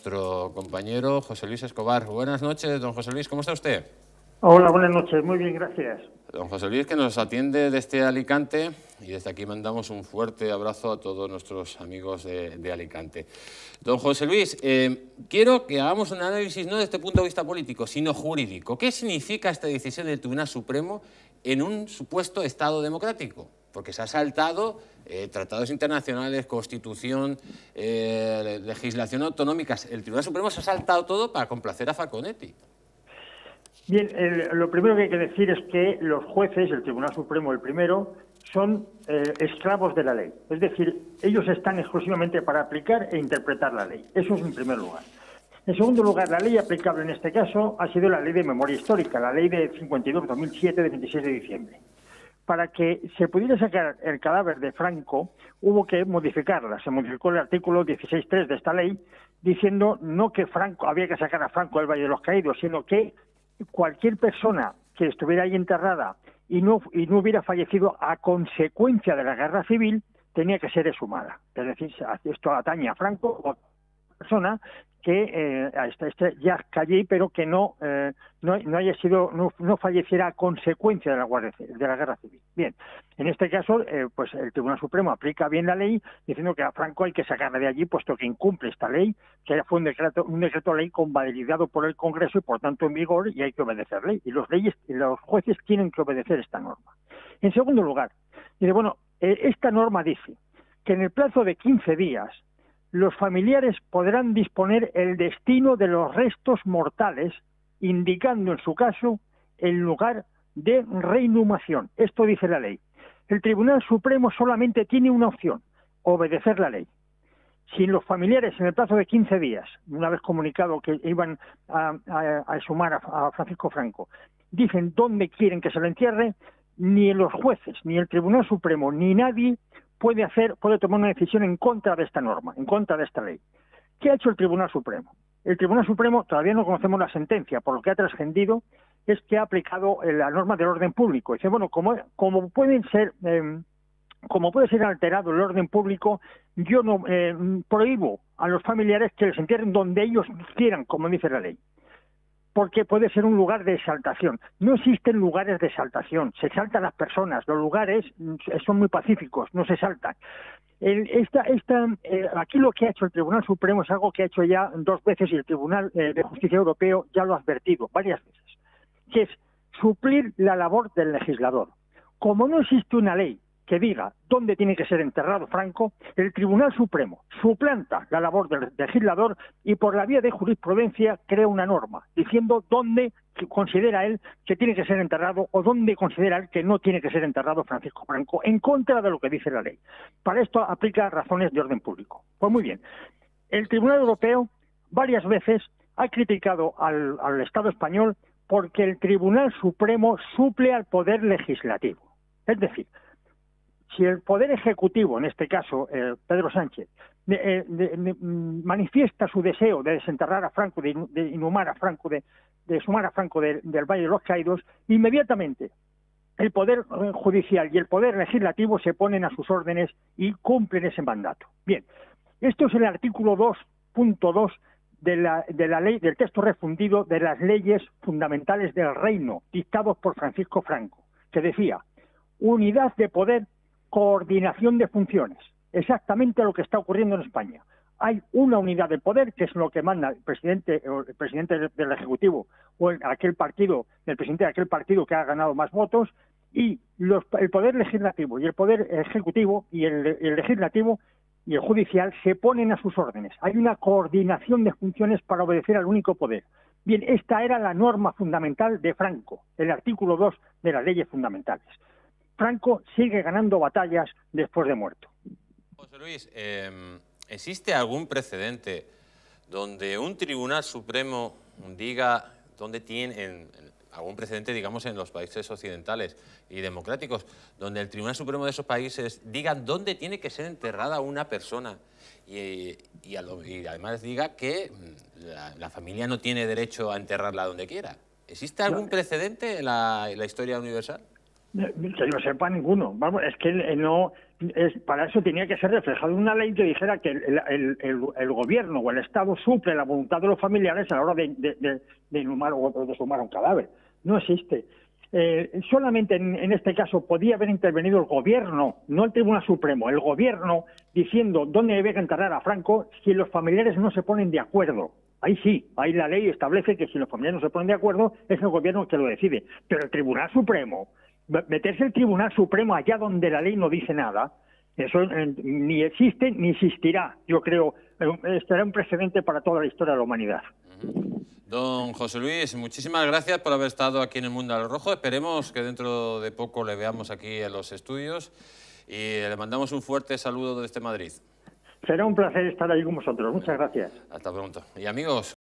nuestro compañero José Luis Escobar. Buenas noches, don José Luis, ¿cómo está usted? Hola, buenas noches, muy bien, gracias. Don José Luis, que nos atiende desde Alicante, y desde aquí mandamos un fuerte abrazo a todos nuestros amigos de Alicante. Don José Luis, quiero que hagamos un análisis no desde el punto de vista político, sino jurídico. ¿Qué significa esta decisión del Tribunal Supremo en un supuesto Estado democrático? Porque se ha saltado tratados internacionales, Constitución, legislación autonómicas. El Tribunal Supremo se ha saltado todo para complacer a Falconetti. Bien, lo primero que hay que decir es que los jueces, el Tribunal Supremo, el primero, son esclavos de la ley. Es decir, ellos están exclusivamente para aplicar e interpretar la ley. Eso es en primer lugar. En segundo lugar, la ley aplicable en este caso ha sido la Ley de Memoria Histórica, la Ley de 52-2007 de 26 de diciembre. Para que se pudiera sacar el cadáver de Franco, hubo que modificarla. Se modificó el artículo 16.3 de esta ley, diciendo no que Franco había que sacar a Franco del Valle de los Caídos, sino que cualquier persona que estuviera ahí enterrada y no hubiera fallecido a consecuencia de la guerra civil tenía que ser exhumada. Es decir, esto atañe a Franco o persona que ya cayó, pero que no falleciera a consecuencia de la guerra civil. Bien, en este caso, pues el Tribunal Supremo aplica bien la ley, diciendo que a Franco hay que sacarle de allí, puesto que incumple esta ley, que fue un decreto ley convalidado por el Congreso y por tanto en vigor, y hay que obedecer ley. Y los jueces tienen que obedecer esta norma. En segundo lugar, dice, esta norma dice que en el plazo de 15 días los familiares podrán disponer el destino de los restos mortales, indicando en su caso el lugar de reinhumación. Esto dice la ley. El Tribunal Supremo solamente tiene una opción: obedecer la ley. Si los familiares en el plazo de 15 días, una vez comunicado que iban a exhumar a Francisco Franco, dicen dónde quieren que se lo entierre, ni los jueces, ni el Tribunal Supremo, ni nadie puede tomar una decisión en contra de esta norma, en contra de esta ley. ¿Qué ha hecho el Tribunal Supremo? El Tribunal Supremo, todavía no conocemos la sentencia, por lo que ha trascendido es que ha aplicado la norma del orden público. Dice, como puede ser alterado el orden público, yo no prohíbo a los familiares que les entierren donde ellos quieran, como dice la ley, porque puede ser un lugar de exaltación. No existen lugares de exaltación, se exaltan las personas, los lugares son muy pacíficos, no se exaltan. Aquí lo que ha hecho el Tribunal Supremo es algo que ha hecho ya 2 veces, y el Tribunal de Justicia Europeo ya lo ha advertido varias veces, que es suplir la labor del legislador. Como no existe una ley que diga dónde tiene que ser enterrado Franco, el Tribunal Supremo suplanta la labor del legislador y por la vía de jurisprudencia crea una norma diciendo dónde considera él que tiene que ser enterrado o dónde considera él que no tiene que ser enterrado Francisco Franco, en contra de lo que dice la ley. Para esto aplica razones de orden público. Pues muy bien, el Tribunal Europeo varias veces ha criticado al Estado español porque el Tribunal Supremo suple al Poder Legislativo. Es decir, si el Poder Ejecutivo, en este caso Pedro Sánchez, manifiesta su deseo de desenterrar a Franco, de inhumar a Franco, de exhumar a Franco del Valle de los Caídos, inmediatamente el Poder Judicial y el Poder Legislativo se ponen a sus órdenes y cumplen ese mandato. Bien, esto es el artículo 2.2 de la ley, del texto refundido de las leyes fundamentales del reino, dictados por Francisco Franco, que decía: unidad de poder, coordinación de funciones. Exactamente lo que está ocurriendo en España. Hay una unidad de poder, que es lo que manda el presidente del Ejecutivo o el presidente de aquel partido que ha ganado más votos, y el Poder Legislativo y el Poder Ejecutivo y el Legislativo y el Judicial se ponen a sus órdenes. Hay una coordinación de funciones para obedecer al único poder. Bien, esta era la norma fundamental de Franco, el artículo 2 de las leyes fundamentales. Franco sigue ganando batallas después de muerto. José Luis, ¿existe algún precedente donde un Tribunal Supremo diga dónde tiene, algún precedente, digamos, en los países occidentales y democráticos, donde el Tribunal Supremo de esos países diga dónde tiene que ser enterrada una persona y además diga que la familia no tiene derecho a enterrarla donde quiera? ¿Existe algún precedente en la historia universal? Que yo sepa, ninguno. Vamos, es que no, para eso tenía que ser reflejado en una ley que dijera que el gobierno o el Estado suple la voluntad de los familiares a la hora de inhumar o de sumar un cadáver. No existe. Solamente en este caso podía haber intervenido el gobierno, no el Tribunal Supremo, el gobierno diciendo dónde había que enterrar a Franco si los familiares no se ponen de acuerdo. Ahí sí, ahí la ley establece que si los familiares no se ponen de acuerdo es el gobierno que lo decide. Pero el Tribunal Supremo, meterse el Tribunal Supremo allá donde la ley no dice nada, eso ni existe ni existirá. Yo creo, será un precedente para toda la historia de la humanidad. Don José Luis, muchísimas gracias por haber estado aquí en el Mundo al Rojo. Esperemos que dentro de poco le veamos aquí en los estudios y le mandamos un fuerte saludo desde Madrid. Será un placer estar ahí con vosotros. Muchas gracias. Hasta pronto. Y amigos,